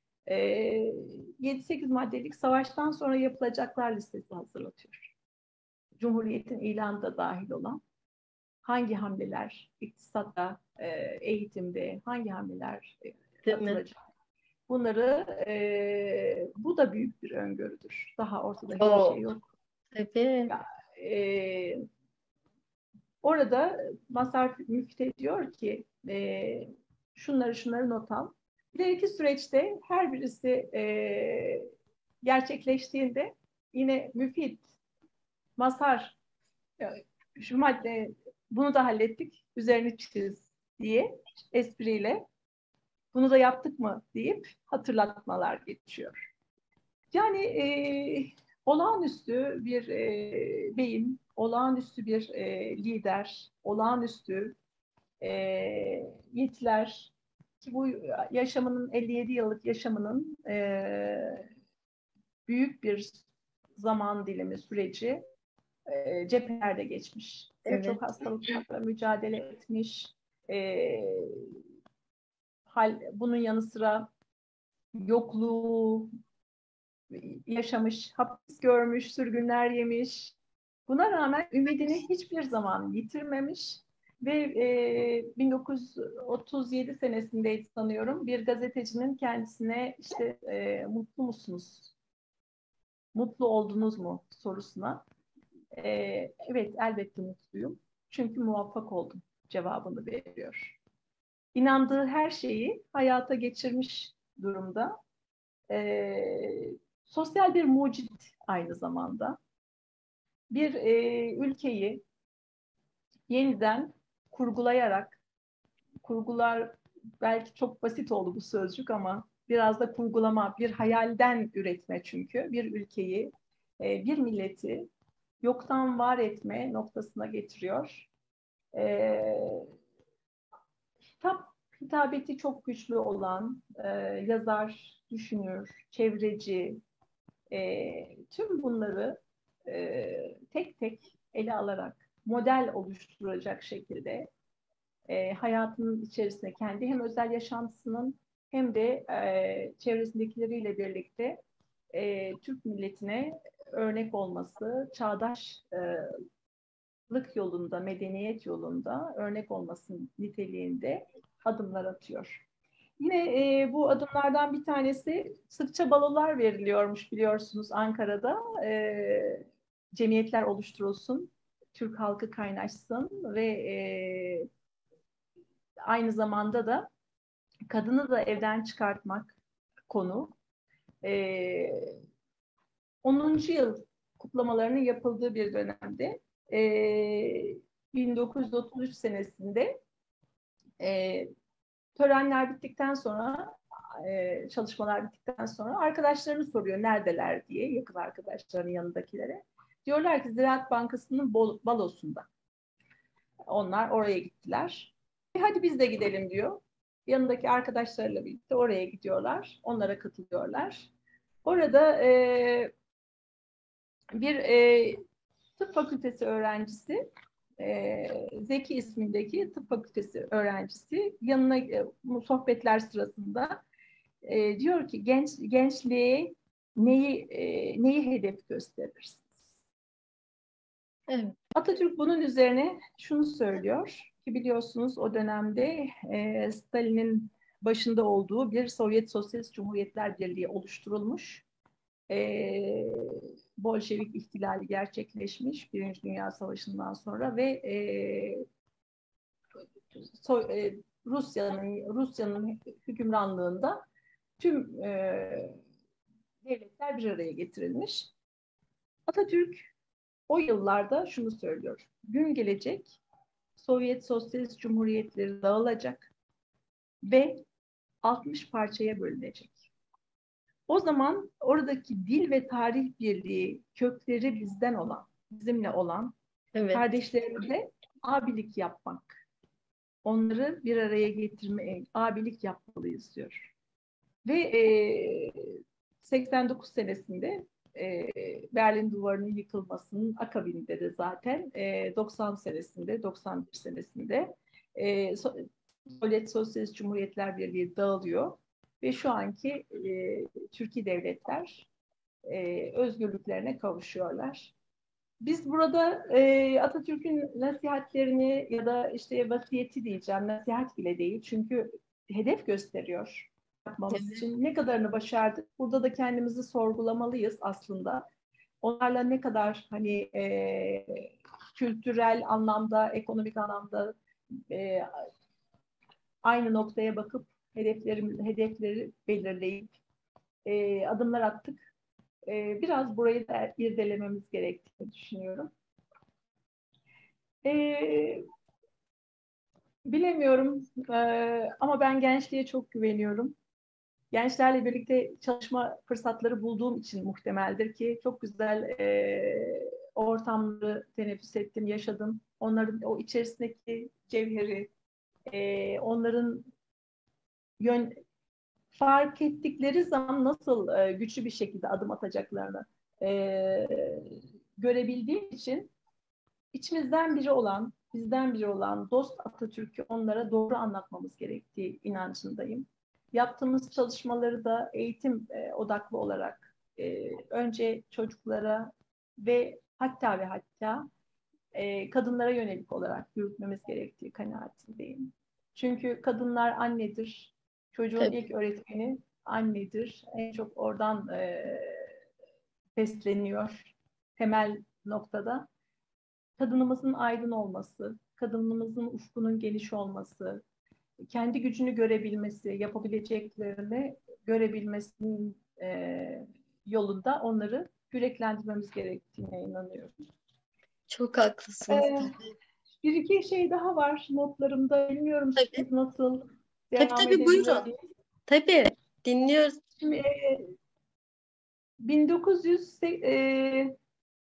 yedi sekiz maddelik savaştan sonra yapılacaklar listesi hazırlatıyor. Cumhuriyetin ilanı da dahil olan hangi hamleler iktisatta, eğitimde hangi hamleler atılacak. Bunları, bu da büyük bir öngörüdür. Daha ortada hiçbir O, şey yok. tabii. Ya, e, orada Mazhar Müftü diyor ki, e, şunları şunları not al. İleriki süreçte her birisi e, gerçekleştiğinde yine Müfit, Mazhar, şu madde, bunu da hallettik, üzerini çiz diye espriyle bunu da yaptık mı deyip hatırlatmalar geçiyor. Yani e, olağanüstü bir e, beyin, olağanüstü bir e, lider, olağanüstü e, yetiler ki bu yaşamının elli yedi yıllık yaşamının e, büyük bir zaman dilimi süreci e, cephelerde geçmiş. Birçok Evet. hastalıklarla mücadele etmiş. E, hal, bunun yanı sıra yokluğu yaşamış, hapis görmüş, sürgünler yemiş. Buna rağmen ümidini hiçbir zaman yitirmemiş ve e, bin dokuz yüz otuz yedi senesindeydi sanıyorum. Bir gazetecinin kendisine işte e, mutlu musunuz? Mutlu oldunuz mu sorusuna e, evet elbette mutluyum. Çünkü muvaffak oldum cevabını veriyor. İnandığı her şeyi hayata geçirmiş durumda. E, sosyal bir mucit aynı zamanda. Bir e, ülkeyi yeniden kurgulayarak, kurgular belki çok basit oldu bu sözcük ama biraz da kurgulama, bir hayalden üretme çünkü bir ülkeyi, e, bir milleti yoktan var etme noktasına getiriyor. E, hitap, hitabeti çok güçlü olan e, yazar, düşünür, çevreci, e, tüm bunları e, tek tek ele alarak model oluşturacak şekilde e, hayatının içerisinde kendi hem özel yaşantısının hem de e, çevresindekileriyle birlikte e, Türk milletine örnek olması, çağdaşlık yolunda, medeniyet yolunda örnek olması niteliğinde adımlar atıyor. Yine e, bu adımlardan bir tanesi sıkça balolar veriliyormuş biliyorsunuz Ankara'da. E, cemiyetler oluşturulsun, Türk halkı kaynaşsın ve e, aynı zamanda da kadını da evden çıkartmak konu. E, onuncu yıl kutlamalarının yapıldığı bir dönemde e, bin dokuz yüz otuz üç senesinde e, törenler bittikten sonra e, çalışmalar bittikten sonra arkadaşlarını soruyor neredeler diye yakın arkadaşlarının yanındakilere. Diyorlar ki Ziraat Bankası'nın balosunda. Onlar oraya gittiler. E, hadi biz de gidelim diyor. Yanındaki arkadaşlarıyla birlikte oraya gidiyorlar. Onlara katılıyorlar. Orada e, bir e, tıp fakültesi öğrencisi e, Zeki ismindeki tıp fakültesi öğrencisi yanına e, bu sohbetler sırasında e, diyor ki genç gençliğe neyi e, neyi hedef gösterirsiniz? Evet. Atatürk bunun üzerine şunu söylüyor ki biliyorsunuz o dönemde e, Stalin'in başında olduğu bir Sovyet Sosyalist Cumhuriyetler Birliği oluşturulmuş. E, Bolşevik ihtilali gerçekleşmiş Birinci Dünya Savaşı'ndan sonra ve e, so, e, Rusya'nın Rusya'nın hükümranlığında tüm e, devletler bir araya getirilmiş. Atatürk o yıllarda şunu söylüyor. Gün gelecek, Sovyet Sosyalist Cumhuriyetleri dağılacak ve altmış parçaya bölünecek. O zaman oradaki dil ve tarih birliği kökleri bizden olan, bizimle olan Evet. kardeşlerimize abilik yapmak, onları bir araya getirmeye abilik yapmalıyız diyor. Ve e, seksen dokuz senesinde e, Berlin Duvarı'nın yıkılmasının akabinde de zaten e, doksan senesinde, doksan bir senesinde e, Sovyet Sosyalist Cumhuriyetler Birliği dağılıyor ve şu anki e, Türkiye devletler e, özgürlüklerine kavuşuyorlar. Biz burada e, Atatürk'ün nasihatlerini ya da işte vasiyeti diyeceğim, nasihat bile değil çünkü hedef gösteriyor yapmamız için. Ne kadarını başardık? Burada da kendimizi sorgulamalıyız aslında. Onlarla ne kadar hani e, kültürel anlamda, ekonomik anlamda e, aynı noktaya bakıp hedefleri, hedefleri belirleyip e, adımlar attık. E, biraz burayı da irdelememiz gerektiğini düşünüyorum. E, Bilemiyorum ee, ama ben gençliğe çok güveniyorum. Gençlerle birlikte çalışma fırsatları bulduğum için muhtemeldir ki çok güzel e, ortamları teneffüs ettim, yaşadım. Onların o içerisindeki cevheri, e, onların yön fark ettikleri zaman nasıl e, güçlü bir şekilde adım atacaklarını e, görebildiğim için içimizden biri olan, bizden biri olan dost Atatürk'ü onlara doğru anlatmamız gerektiği inancındayım. Yaptığımız çalışmaları da eğitim e, odaklı olarak e, önce çocuklara ve hatta ve hatta e, kadınlara yönelik olarak yürütmemiz gerektiği kanaatindeyim. Çünkü kadınlar annedir. Çocuğun Tabii. ilk öğretmeni annedir. En çok oradan e, besleniyor temel noktada. Kadınımızın aydın olması, kadınımızın ufkunun geniş olması, kendi gücünü görebilmesi, yapabileceklerini görebilmesinin e, yolunda onları yüreklendirmemiz gerektiğine inanıyorum. Çok haklısınız Ee, tabii. bir iki şey daha var notlarımda. Bilmiyorum Tabii. siz nasıl Tabii devam tabii edebilir buyurun. miyiz? Tabii. Dinliyoruz. Şimdi e, bin dokuz yüz e,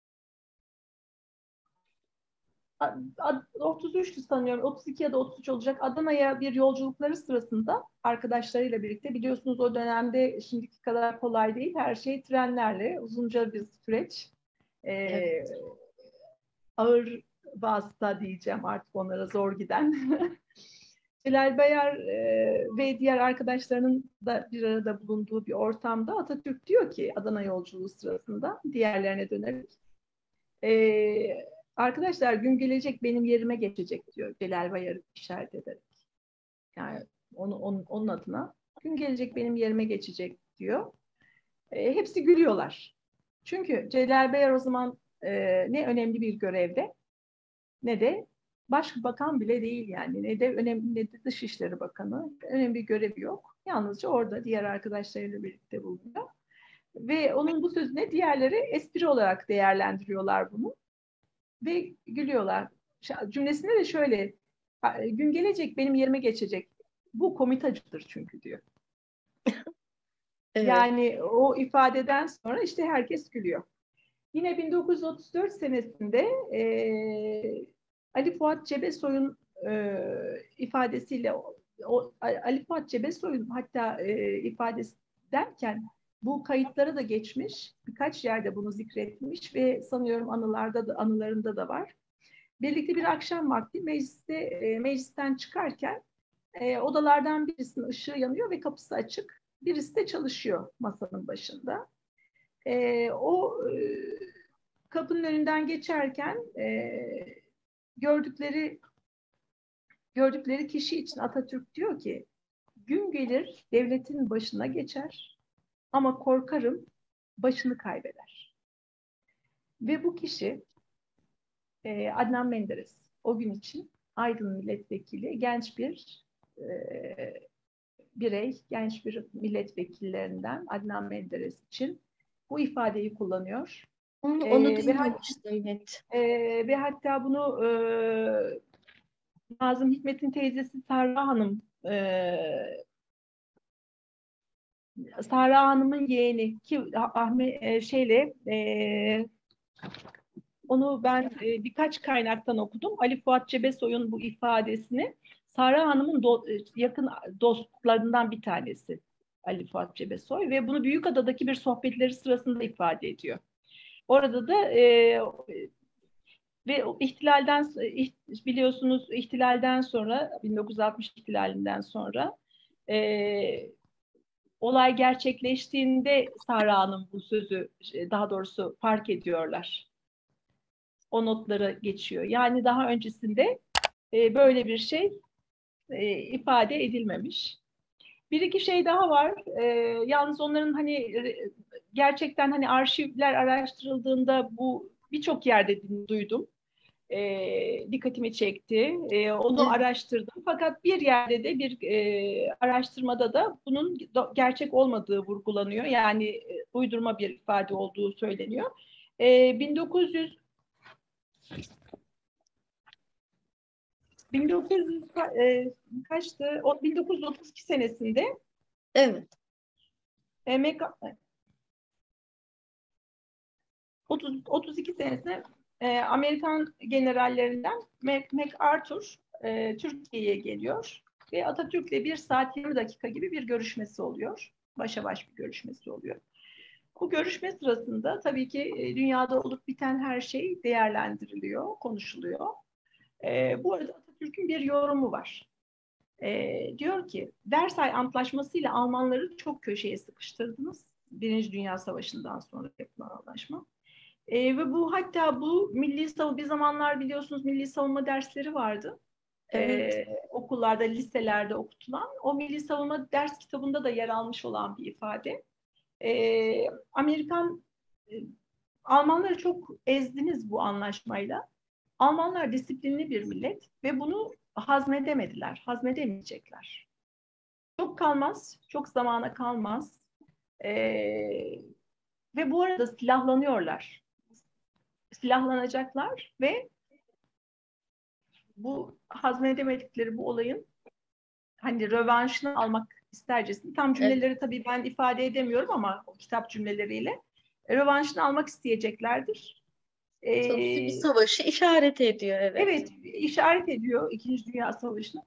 otuz üçtü sanıyorum, otuz iki ya da otuz üç olacak. Adana'ya bir yolculukları sırasında arkadaşlarıyla birlikte, biliyorsunuz o dönemde şimdiki kadar kolay değil. Her şey trenlerle, uzunca bir süreç. Ee, Evet. ağır vasıta diyeceğim artık onlara, zor giden. Celal Bayar e, ve diğer arkadaşlarının da bir arada bulunduğu bir ortamda Atatürk diyor ki Adana yolculuğu sırasında diğerlerine dönerek, e, arkadaşlar gün gelecek benim yerime geçecek diyor Celal Bayar'ı işaret ederek. Yani onu, onun, onun adına gün gelecek benim yerime geçecek diyor. E, hepsi gülüyorlar. Çünkü Celal Bayar o zaman e, ne önemli bir görevde ne de başbakan bile değil, yani ne de önemli, ne de Dışişleri Bakanı, önemli bir görevi yok. Yalnızca orada diğer arkadaşlarıyla birlikte bulunuyor. Ve onun bu sözüne diğerleri espri olarak değerlendiriyorlar bunu ve gülüyorlar. Cümlesinde de şöyle, gün gelecek benim yerime geçecek. Bu komitacıdır çünkü diyor. Evet. Yani o ifadeden sonra işte herkes gülüyor. Yine bin dokuz yüz otuz dört senesinde e, Ali Fuat Cebesoy'un e, ifadesiyle o, Ali Fuat Cebesoy'un hatta e, ifadesi derken bu kayıtlara da geçmiş. Birkaç yerde bunu zikretmiş ve sanıyorum anılarda da, anılarında da var. Birlikte bir akşam vakti mecliste, e, meclisten çıkarken e, odalardan birisinin ışığı yanıyor ve kapısı açık. Birisi de çalışıyor masanın başında. E, o e, kapının önünden geçerken e, gördükleri gördükleri kişi için Atatürk diyor ki, gün gelir devletin başına geçer ama korkarım başını kaybeder. Ve bu kişi e, Adnan Menderes. O gün için Aydın milletvekili, genç bir e, birey, genç bir milletvekillerinden Adnan Menderes için bu ifadeyi kullanıyor. Onu, E, onu ve, duymamıştım hiç. e, ve hatta bunu e, Nazım Hikmet'in teyzesi Sarra Hanım, e, Sarra Hanım'ın yeğeni ki Ahmet e, şeyle e, onu ben e, birkaç kaynaktan okudum. Ali Fuat Cebesoy'un bu ifadesini, Sarra Hanım'ın do, yakın dostlarından bir tanesi Ali Fuat Cebesoy ve bunu Büyükada'daki bir sohbetleri sırasında ifade ediyor. Orada da e, ve ihtilalden biliyorsunuz ihtilalden sonra bin dokuz yüz altmış ihtilalinden sonra e, olay gerçekleştiğinde Sarra Hanım bu sözü, daha doğrusu fark ediyorlar. O notlara geçiyor. Yani daha öncesinde e, böyle bir şey e, ifade edilmemiş. Bir iki şey daha var. E, yalnız onların hani e, gerçekten hani arşivler araştırıldığında bu birçok yerde duydum. E, dikkatimi çekti. E, onu Evet. araştırdım. Fakat bir yerde de bir e, araştırmada da bunun gerçek olmadığı vurgulanıyor. Yani e, uydurma bir ifade olduğu söyleniyor. E, bin dokuz yüz bin dokuz yüz e, kaçtı? O bin dokuz yüz otuz iki senesinde Evet. e, Mac, otuz, otuz iki senesinde e, Amerikan generallerinden Mac, MacArthur e, Türkiye'ye geliyor ve Atatürk'le bir saat yirmi dakika gibi bir görüşmesi oluyor. Başa baş bir görüşmesi oluyor. Bu görüşme sırasında tabii ki e, dünyada olup biten her şey değerlendiriliyor, konuşuluyor. E, bu arada Atatürk'ün bir yorumu var. E, diyor ki, Versay Antlaşması ile Almanları çok köşeye sıkıştırdınız. Birinci Dünya Savaşı'ndan sonra yapılan anlaşma. E, ve bu hatta bu milli savunma, bir zamanlar biliyorsunuz milli savunma dersleri vardı. Evet. E, okullarda, liselerde okutulan. O milli savunma ders kitabında da yer almış olan bir ifade. E, Amerikan e, Almanları çok ezdiniz bu anlaşmayla. Almanlar disiplinli bir millet ve bunu hazmedemediler, hazmedemeyecekler. Çok kalmaz, çok zamana kalmaz. E, ve bu arada silahlanıyorlar. Silahlanacaklar ve bu hazmedemedikleri bu olayın hani rövanşını almak istercesine, tam Evet. cümleleri tabii ben ifade edemiyorum ama o kitap cümleleriyle rövanşını almak isteyeceklerdir. Sonuçta bir Ee, savaşı işaret ediyor. Evet. evet, işaret ediyor İkinci Dünya Savaşı'nı.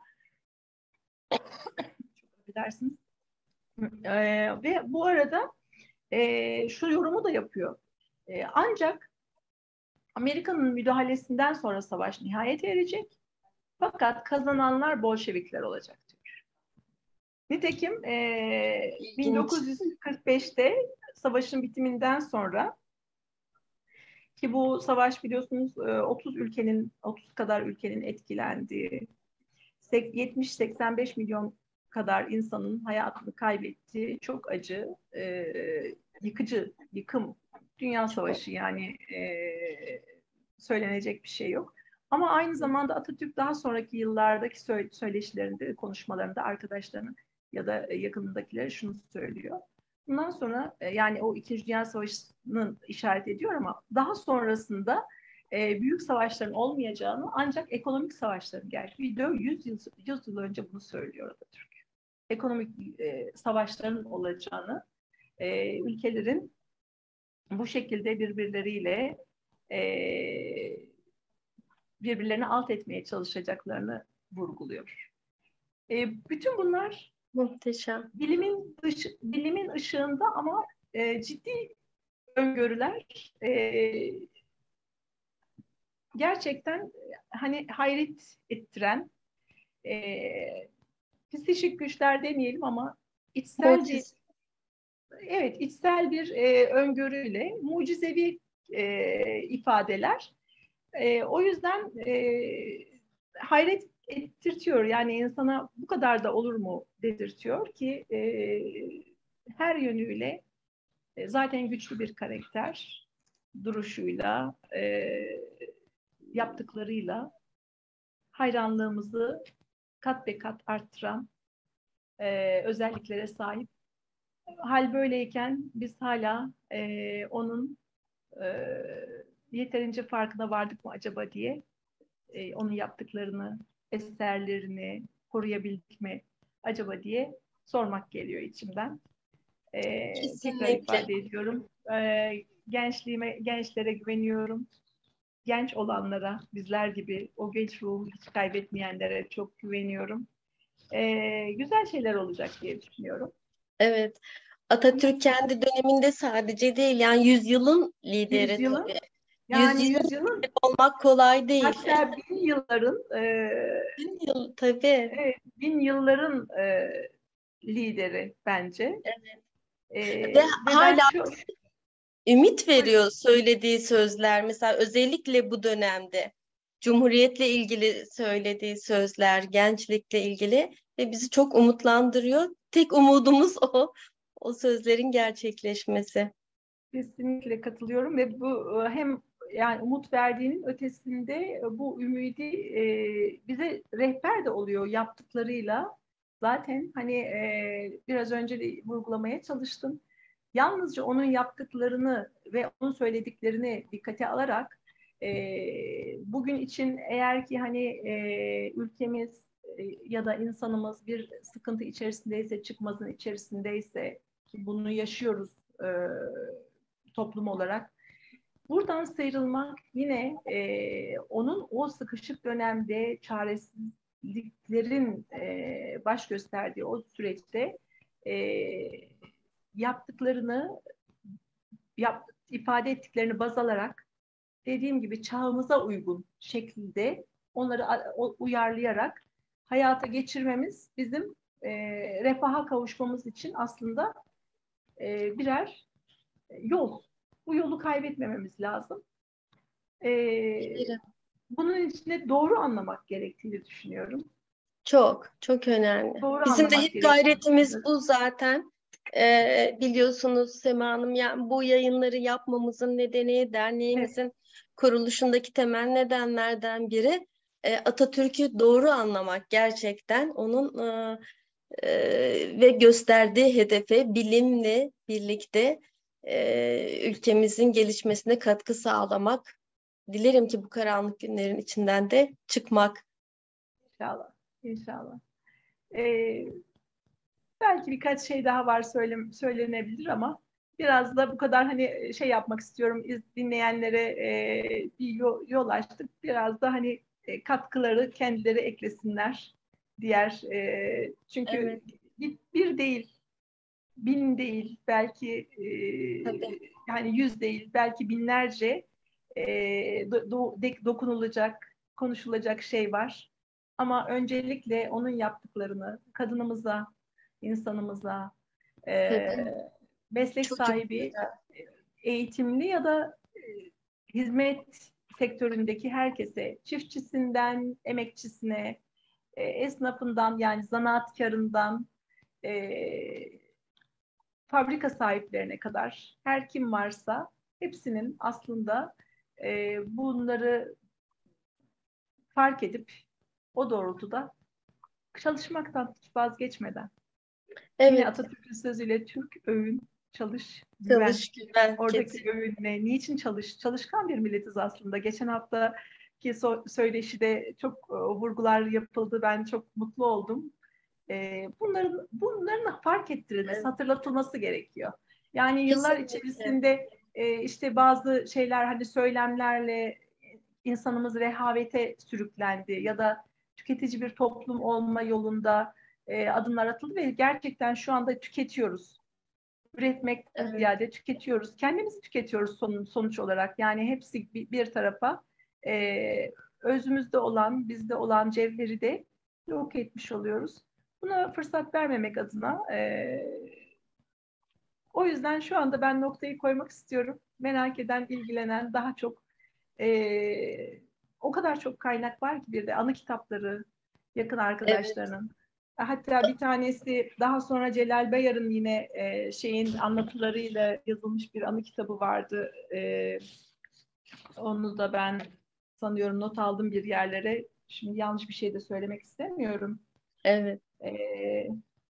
Çok affedersiniz. Ee, ve bu arada e, şu yorumu da yapıyor. E, ancak Amerika'nın müdahalesinden sonra savaş nihayete erecek. Fakat kazananlar Bolşevikler olacak diyor. Nitekim e, İlginç. bin dokuz yüz kırk beşte savaşın bitiminden sonra, ki bu savaş biliyorsunuz otuz ülkenin, otuz kadar ülkenin etkilendiği, yetmiş seksen beş milyon kadar insanın hayatını kaybettiği çok acı, e, yıkıcı, yıkım, dünya savaşı yani, e, söylenecek bir şey yok. Ama aynı zamanda Atatürk daha sonraki yıllardaki söyleşilerinde, konuşmalarında arkadaşlarının ya da yakınındakileri şunu söylüyor. Bundan sonra yani o İkinci Dünya Savaşı'nın işaret ediyor ama daha sonrasında e, büyük savaşların olmayacağını, ancak ekonomik savaşların gerçeği. yüz yıl, yüz yıl önce bunu söylüyor Atatürk. Ekonomik e, savaşların olacağını, e, ülkelerin bu şekilde birbirleriyle e, birbirlerini alt etmeye çalışacaklarını vurguluyor. E, bütün bunlar Muhteşem. bilimin dışı, bilimin ışığında ama e, ciddi öngörüler, e, gerçekten hani hayret ettiren, e, psikik güçler demeyelim ama içsel bir, Mucize. evet, içsel bir e, öngörüyle mucizevi e, ifadeler. E, o yüzden e, hayret ettirtiyor. Yani insana bu kadar da olur mu dedirtiyor ki e, her yönüyle e, zaten güçlü bir karakter duruşuyla, e, yaptıklarıyla hayranlığımızı kat be kat arttıran e, özelliklere sahip. Hal böyleyken biz hala e, onun e, yeterince farkına vardık mı acaba diye, e, onun yaptıklarını, eserlerini koruyabildik mi acaba diye sormak geliyor içimden. E, tekrar Kesinlikle. ifade ediyorum. E, gençliğime, gençlere güveniyorum. Genç olanlara, bizler gibi o genç ruhu hiç kaybetmeyenlere çok güveniyorum. E, güzel şeyler olacak diye düşünüyorum. Evet. Atatürk kendi döneminde sadece değil, yani yüzyılın lideri Yüzyılın, tabii. yani Yüzyılın yüzyılın, lideri olmak kolay değil. hatta bin yılların, e, Bin yıl tabii. evet, bin yılların e, lideri bence. E, Ve ve ben hala şu, ümit buyurun, veriyor söylediği sözler. Mesela özellikle bu dönemde Cumhuriyetle ilgili söylediği sözler, gençlikle ilgili ve bizi çok umutlandırıyor. Tek umudumuz o, o sözlerin gerçekleşmesi. kesinlikle katılıyorum ve bu e, hem yani umut verdiğinin ötesinde e, bu ümidi e, bize rehber de oluyor yaptıklarıyla. Zaten hani e, biraz önce de vurgulamaya çalıştım. Yalnızca onun yaptıklarını ve onun söylediklerini dikkate alarak E, bugün için eğer ki hani e, ülkemiz e, ya da insanımız bir sıkıntı içerisindeyse, çıkmazın içerisindeyse, ki bunu yaşıyoruz e, toplum olarak, buradan sıyrılmak yine e, onun o sıkışık dönemde çaresizliklerin e, baş gösterdiği o süreçte e, yaptıklarını, yap, ifade ettiklerini baz alarak, dediğim gibi çağımıza uygun şekilde onları uyarlayarak hayata geçirmemiz bizim e, refaha kavuşmamız için aslında e, birer yol. Bu yolu kaybetmememiz lazım. Ee, bunun içinde doğru anlamak gerektiğini düşünüyorum. Çok, çok önemli. Doğru Bizim de anlamak hep gayretimiz gerektiğini. bu zaten. Ee, biliyorsunuz Sema Hanım, yani bu yayınları yapmamızın nedeni derneğimizin Evet. kuruluşundaki temel nedenlerden biri e, Atatürk'ü doğru anlamak, gerçekten onun e, e, ve gösterdiği hedefe bilimle birlikte e, ülkemizin gelişmesine katkı sağlamak. Dilerim ki bu karanlık günlerin içinden de çıkmak. İnşallah. İnşallah. Ee, belki birkaç şey daha var söyle, söylenebilir ama biraz da bu kadar hani şey yapmak istiyorum. Dinleyenlere e, bir yol, yol açtık. Biraz da hani e, katkıları kendileri eklesinler. Diğer e, çünkü Evet, bir, bir değil, bin değil, belki e, tabii. yani yüz değil, belki binlerce e, do, de, dokunulacak, konuşulacak şey var. Ama öncelikle onun yaptıklarını kadınımıza, insanımıza, e, Tabii. meslek sahibi, Çocuklara. eğitimli ya da e, hizmet sektöründeki herkese, çiftçisinden emekçisine, e, esnafından yani zanaatkarından, e, fabrika sahiplerine kadar her kim varsa hepsinin aslında e, bunları fark edip o doğrultuda çalışmaktan hiç vazgeçmeden. Yine Evet, Atatürk'ün sözüyle Türk övün, çalış, güven. çalış güven Oradaki kesin. övün ne? Niçin çalış? Çalışkan bir milletiz aslında. Geçen haftaki so- söyleşide çok e, vurgular yapıldı. Ben çok mutlu oldum. E, bunların bunların fark ettirilmesi, Evet, hatırlatılması gerekiyor. Yani yıllar kesinlikle. içerisinde e, işte bazı şeyler hani söylemlerle insanımız rehavete sürüklendi ya da tüketici bir toplum olma yolunda e, adımlar atıldı ve gerçekten şu anda tüketiyoruz. Üretmekten Evet, ziyade tüketiyoruz. Kendimizi tüketiyoruz son, sonuç olarak. Yani hepsi bir, bir tarafa e, özümüzde olan, bizde olan cevheri de yok etmiş oluyoruz. Buna fırsat vermemek adına e, o yüzden şu anda ben noktayı koymak istiyorum. Merak eden, ilgilenen daha çok e, o kadar çok kaynak var ki bir de anı kitapları yakın evet, arkadaşlarının. Hatta bir tanesi daha sonra Celal Bayar'ın yine e, şeyin anlatılarıyla yazılmış bir anı kitabı vardı. E, onu da ben sanıyorum not aldım bir yerlere. Şimdi yanlış bir şey de söylemek istemiyorum. evet. E,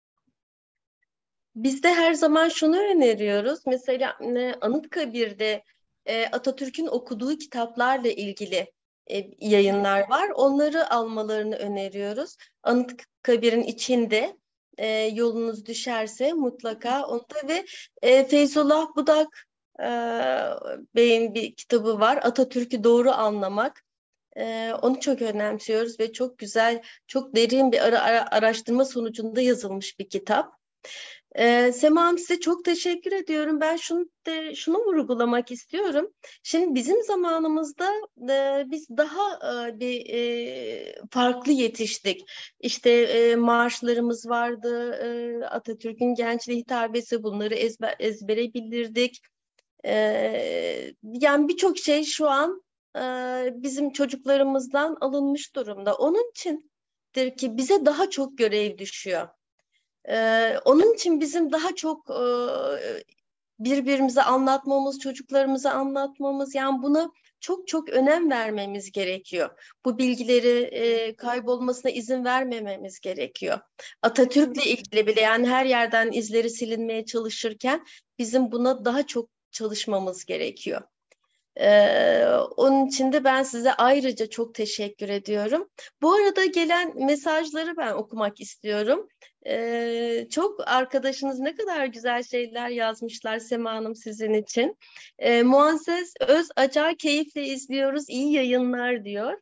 Biz de her zaman şunu öneriyoruz. Mesela e, Anıtkabir'de e, Atatürk'ün okuduğu kitaplarla ilgili e, yayınlar var. Onları almalarını öneriyoruz. Anıtkabir'in içinde e, yolunuz düşerse mutlaka onu da, ve e, Feyzullah Budak e, Bey'in bir kitabı var. Atatürk'ü Doğru Anlamak. E, onu çok önemsiyoruz ve çok güzel, çok derin bir ara, ara, araştırma sonucunda yazılmış bir kitap. Ee, Sema Hanım, size çok teşekkür ediyorum. Ben şunu de, şunu vurgulamak istiyorum. Şimdi bizim zamanımızda e, biz daha e, bir e, farklı yetiştik. İşte e, marşlarımız vardı, e, Atatürk'ün gençliğe hitabesi, bunları ezber, ezbere bilirdik. E, yani birçok şey şu an e, bizim çocuklarımızdan alınmış durumda. Onun içindir ki bize daha çok görev düşüyor. Ee, onun için bizim daha çok e, birbirimize anlatmamız, çocuklarımıza anlatmamız, yani buna çok çok önem vermemiz gerekiyor. Bu bilgileri e, kaybolmasına izin vermememiz gerekiyor. Atatürk'le kesinlikle. ilgili bile, yani her yerden izleri silinmeye çalışırken bizim buna daha çok çalışmamız gerekiyor. Ee, onun için de ben size ayrıca çok teşekkür ediyorum. Bu arada gelen mesajları ben okumak istiyorum. Ee, çok arkadaşınız ne kadar güzel şeyler yazmışlar Sema Hanım sizin için. Ee, Muazzez Öz Acar keyifle izliyoruz, iyi yayınlar diyor.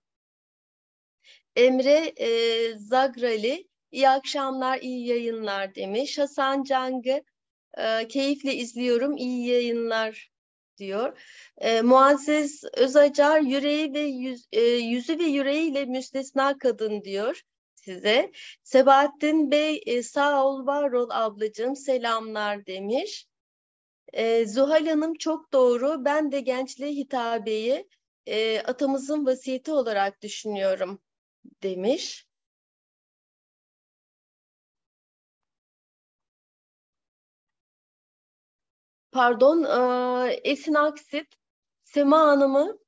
Emre e, Zagrali, iyi akşamlar, iyi yayınlar demiş. Hasan Cangı, e, keyifle izliyorum, iyi yayınlar diyor. E, Muazzez Özacar, yüreği ve yüz, e, yüzü ve yüreğiyle müstesna kadın diyor size. Sebahattin Bey, e, sağ ol, var ol ablacığım, selamlar demiş. E, Zuhal Hanım çok doğru, ben de gençliğe hitabeyi e, atamızın vasiyeti olarak düşünüyorum demiş. Pardon, e, Esin Aksit, Sema Hanım'ı,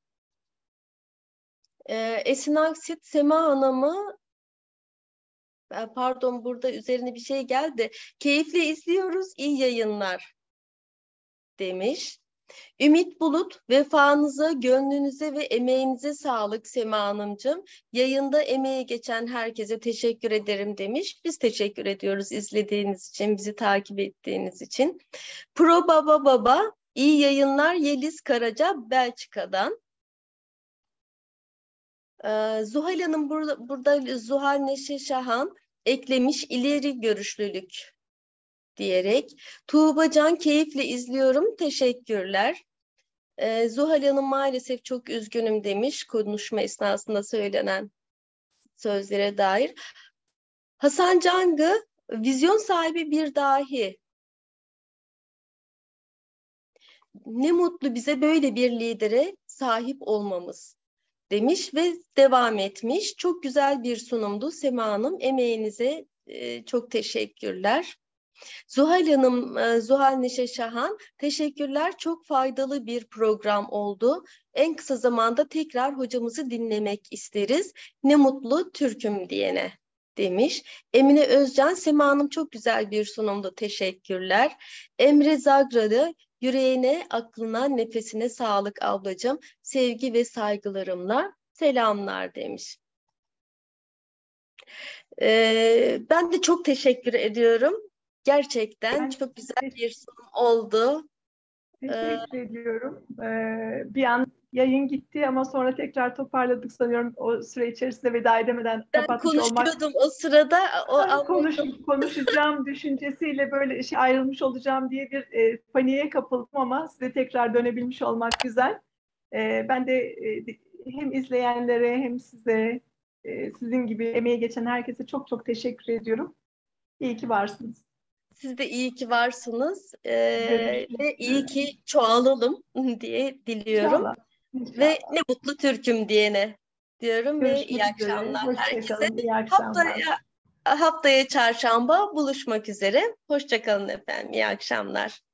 e, Esin Aksit, Sema Hanım'ı, e, pardon burada üzerine bir şey geldi. Keyifle izliyoruz, iyi yayınlar demiş. Ümit Bulut, vefanıza, gönlünüze ve emeğinize sağlık Sema Hanımcığım. Yayında emeği geçen herkese teşekkür ederim demiş. Biz teşekkür ediyoruz izlediğiniz için, bizi takip ettiğiniz için. Pro Baba Baba, iyi yayınlar Yeliz Karaca, Belçika'dan. Ee, Zuhal Hanım burada, burada Zuhal Neşe Şahan eklemiş ileri görüşlülük diyerek. Tuğba Can keyifle izliyorum, teşekkürler. Ee, Zuhal Hanım maalesef çok üzgünüm demiş konuşma esnasında söylenen sözlere dair. Hasan Cangı, vizyon sahibi bir dahi. Ne mutlu bize böyle bir lidere sahip olmamız demiş ve devam etmiş. Çok güzel bir sunumdu Sema Hanım. Emeğinize e, çok teşekkürler. Zuhal Hanım, e, Zuhal Neşe Şahan, teşekkürler. Çok faydalı bir program oldu. En kısa zamanda tekrar hocamızı dinlemek isteriz. Ne mutlu Türk'üm diyene demiş. Emine Özcan, Sema Hanım çok güzel bir sunumdu. Teşekkürler. Emre Zagralı, yüreğine, aklına, nefesine sağlık ablacığım. Sevgi ve saygılarımla selamlar demiş. Ee, ben de çok teşekkür ediyorum. Gerçekten Ben çok güzel bir sunum oldu. teşekkür ee, ediyorum. Ee, bir an yayın gitti ama sonra tekrar toparladık sanıyorum. O süre içerisinde veda edemeden Ben kapatmış olmak. konuşuyordum o sırada. O Konuş, konuşacağım düşüncesiyle böyle şey ayrılmış olacağım diye bir e, paniğe kapıldım ama size tekrar dönebilmiş olmak güzel. E, ben de e, hem izleyenlere hem size, e, sizin gibi emeği geçen herkese çok çok teşekkür ediyorum. İyi ki varsınız. Siz de iyi ki varsınız ee, ve iyi ki çoğalalım diye diliyorum. İnşallah. İnşallah. Ve ne mutlu Türk'üm diyene diyorum. Görüşmek ve iyi üzere. akşamlar Hoşça herkese. kalın. İyi akşamlar. Haftaya, haftaya çarşamba buluşmak üzere. Hoşça kalın efendim. İyi akşamlar.